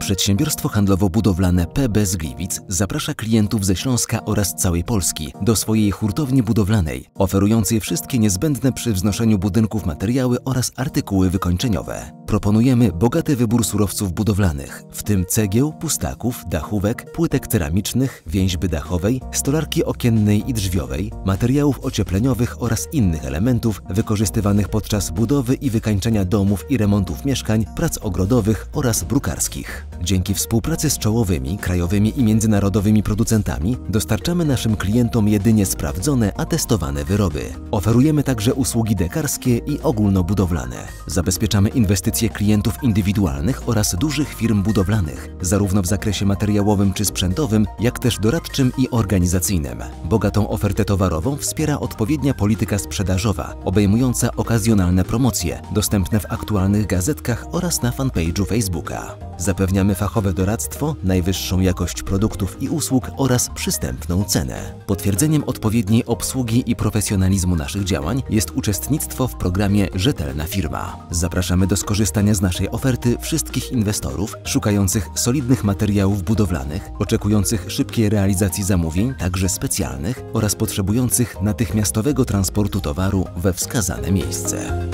Przedsiębiorstwo handlowo-budowlane PB z Gliwic zaprasza klientów ze Śląska oraz całej Polski do swojej hurtowni budowlanej, oferującej wszystkie niezbędne przy wznoszeniu budynków materiały oraz artykuły wykończeniowe. Proponujemy bogaty wybór surowców budowlanych, w tym cegieł, pustaków, dachówek, płytek ceramicznych, więźby dachowej, stolarki okiennej i drzwiowej, materiałów ociepleniowych oraz innych elementów wykorzystywanych podczas budowy i wykańczenia domów i remontów mieszkań, prac ogrodowych oraz brukarskich. Dzięki współpracy z czołowymi, krajowymi i międzynarodowymi producentami dostarczamy naszym klientom jedynie sprawdzone, a testowane wyroby. Oferujemy także usługi dekarskie i ogólnobudowlane. Zabezpieczamy inwestycje klientów indywidualnych oraz dużych firm budowlanych, zarówno w zakresie materiałowym czy sprzętowym, jak też doradczym i organizacyjnym. Bogatą ofertę towarową wspiera odpowiednia polityka sprzedażowa, obejmująca okazjonalne promocje, dostępne w aktualnych gazetkach oraz na fanpage'u Facebooka. Zapewniamy fachowe doradztwo, najwyższą jakość produktów i usług oraz przystępną cenę. Potwierdzeniem odpowiedniej obsługi i profesjonalizmu naszych działań jest uczestnictwo w programie Rzetelna Firma. Zapraszamy do skorzystania z naszej oferty wszystkich inwestorów szukających solidnych materiałów budowlanych, oczekujących szybkiej realizacji zamówień, także specjalnych, oraz potrzebujących natychmiastowego transportu towaru we wskazane miejsce.